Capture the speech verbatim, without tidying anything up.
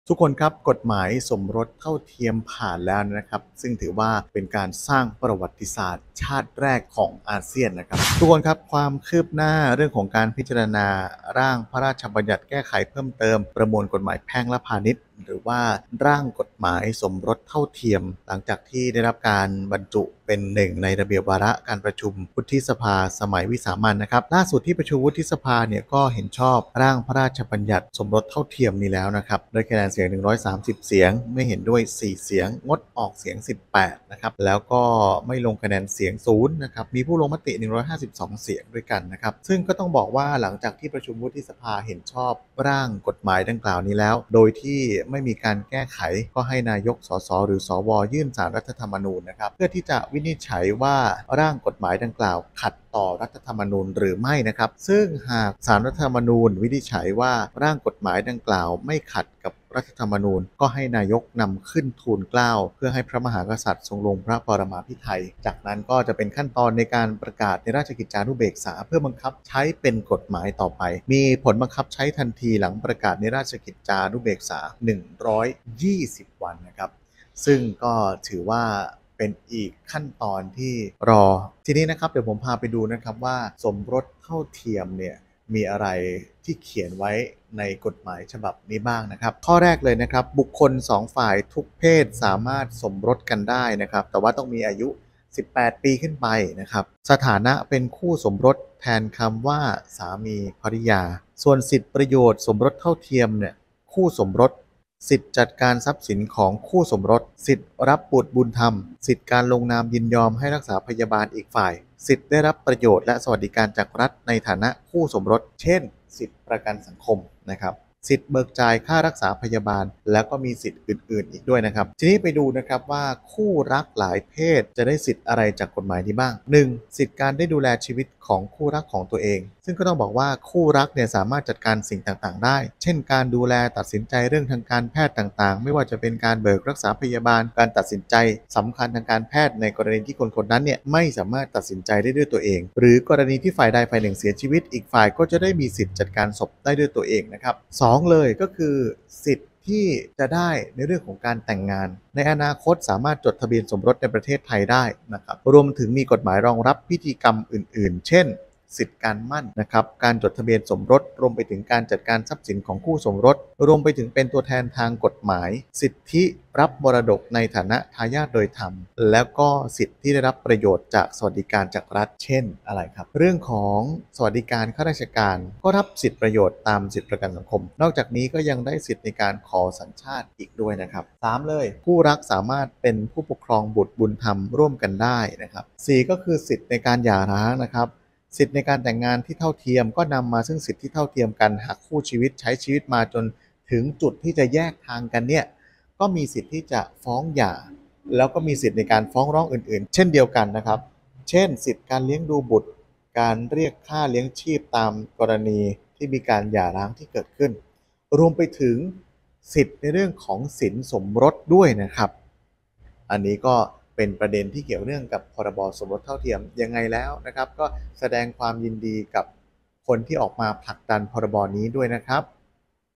ทุกคนครับกฎหมายสมรสเท่าเทียมผ่านแล้วนะครับซึ่งถือว่าเป็นการสร้างประวัติศาสตร์ชาติแรกของอาเซียนนะครับทุกคนครับความคืบหน้าเรื่องของการพิจารณาร่างพระราชบัญญัติแก้ไขเพิ่มเติมประมวลกฎหมายแพ่งและพาณิชย์หรือว่าร่างกฎหมายสมรสเท่าเทียมหลังจากที่ได้รับการบรรจุเป็นหนึ่งในระเบียบวาระการประชุมวุฒิสภาสมัยวิสามัญนะครับล่าสุดที่ประชุมวุฒิสภาเนี่ยก็เห็นชอบร่างพระราชบัญญัติสมรสเท่าเทียมนี้แล้วนะครับด้วยคะแนนเสียงหนึ่งร้อยสามสิบเสียงไม่เห็นด้วยสี่เสียงงดออกเสียงสิบแปดนะครับแล้วก็ไม่ลงคะแนนเสียงศูนย์นะครับมีผู้ลงมติหนึ่งร้อยห้าสิบสองเสียงด้วยกันนะครับซึ่งก็ต้องบอกว่าหลังจากที่ประชุมวุฒิสภาเห็นชอบร่างกฎหมายดังกล่าวนี้แล้วโดยที่ไม่มีการแก้ไขก็ให้นายกสสหรือสวยื่นศาลรัฐธรรมนูญนะครับเพื่อที่จะวินิจฉัยว่าร่างกฎหมายดังกล่าวขัดต่อรัฐธรรมนูญหรือไม่นะครับซึ่งหากศาลรัฐธรรมนูญวินิจฉัยว่าร่างกฎหมายดังกล่าวไม่ขัดกับรัฐธรรมนูญก็ให้นายกนำขึ้นทูลเกล้าเพื่อให้พระมหากษัตริย์ทรงลงพระปรมาภิไธยจากนั้นก็จะเป็นขั้นตอนในการประกาศในราชกิจจานุเบกษาเพื่อบังคับใช้เป็นกฎหมายต่อไปมีผลบังคับใช้ทันทีหลังประกาศในราชกิจจานุเบกษาหนึ่งร้อยยี่สิบวันนะครับซึ่งก็ถือว่าเป็นอีกขั้นตอนที่รอทีนี้นะครับเดี๋ยวผมพาไปดูนะครับว่าสมรสเท่าเทียมเนี่ยมีอะไรที่เขียนไว้ในกฎหมายฉบับนี้บ้างนะครับข้อแรกเลยนะครับบุคคลสองฝ่ายทุกเพศสามารถสมรสกันได้นะครับแต่ว่าต้องมีอายุสิบแปดปีขึ้นไปนะครับสถานะเป็นคู่สมรสแทนคำว่าสามีภริยาส่วนสิทธิประโยชน์สมรสเท่าเทียมเนี่ยคู่สมรสสิทธิจัดการทรัพย์สินของคู่สมรสสิทธิรับบุตรบุญธรรมสิทธิการลงนามยินยอมให้รักษาพยาบาลอีกฝ่ายสิทธิได้รับประโยชน์และสวัสดิการจากรัฐในฐานะคู่สมรสเช่นสิทธิประกันสังคมนะครับสิทธิเบิกจ่ายค่ารักษาพยาบาลแล้วก็มีสิทธิอื่นๆอีกด้วยนะครับทีนี้ไปดูนะครับว่าคู่รักหลายเพศจะได้สิทธิอะไรจากกฎหมายนี้บ้าง หนึ่ง. สิทธิการได้ดูแลชีวิตของคู่รักของตัวเองซึ่งก็ต้องบอกว่าคู่รักเนี่ยสามารถจัดการสิ่งต่างๆได้เช่นการดูแลตัดสินใจเรื่องทางการแพทย์ต่างๆไม่ว่าจะเป็นการเบิกรักษาพยาบาลการตัดสินใจสำคัญทางการแพทย์ในกรณีที่คนคนนั้นเนี่ยไม่สามารถตัดสินใจได้ด้วยตัวเองหรือกรณีที่ฝ่ายใดฝ่ายหนึ่งเสียชีวิตอีกฝ่ายก็จะได้มีสิทธิ์จัดการศพได้ด้วยตัวเองนะครับสองเลยก็คือสิทธิ์ที่จะได้ในเรื่องของการแต่งงานในอนาคตสามารถจดทะเบียนสมรสในประเทศไทยได้นะครับรวมถึงมีกฎหมายรองรับพิธีกรรมอื่นๆเช่นสิทธิการมั่นนะครับการจดทะเบียนสมรสรวมไปถึงการจัดการทรัพย์สินของคู่สมรสรวมไปถึงเป็นตัวแทนทางกฎหมายสิทธิรับมรดกในฐานะทายาทโดยธรรมแล้วก็สิทธิที่ได้รับประโยชน์จากสวัสดิการจากรัฐเช่นอะไรครับเรื่องของสวัสดิการข้าราชการก็รับสิทธิประโยชน์ตามสิทธิประกันสังคมนอกจากนี้ก็ยังได้สิทธิในการขอสัญชาติอีกด้วยนะครับสามเลยผู้รักสามารถเป็นผู้ปกครองบุตรบุญธรรมร่วมกันได้นะครับสี่ก็คือสิทธิในการหย่าร้างนะครับสิทธิในการแต่งงานที่เท่าเทียมก็นำมาซึ่งสิทธิที่เท่าเทียมกันหากคู่ชีวิตใช้ชีวิตมาจนถึงจุดที่จะแยกทางกันเนี่ยก็มีสิทธิที่จะฟ้องหย่าแล้วก็มีสิทธิในการฟ้องร้องอื่นๆเช่นเดียวกันนะครับเช่นสิทธิการเลี้ยงดูบุตรการเรียกค่าเลี้ยงชีพตามกรณีที่มีการหย่าร้างที่เกิดขึ้นรวมไปถึงสิทธิในเรื่องของสินสมรสด้วยนะครับอันนี้ก็เป็นประเด็นที่เกี่ยวเนื่องกับพรบสมรสเท่าเทียมยังไงแล้วนะครับก็แสดงความยินดีกับคนที่ออกมาผลักดันพรบนี้ด้วยนะครับ